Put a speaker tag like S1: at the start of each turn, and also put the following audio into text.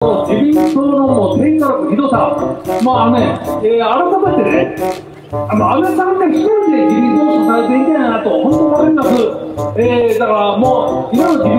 S1: 自民党のもう天下のひどさ、改めてね、安倍さんが一人で自民党を支えていけないなと、本当に思います。だからもう、今の自民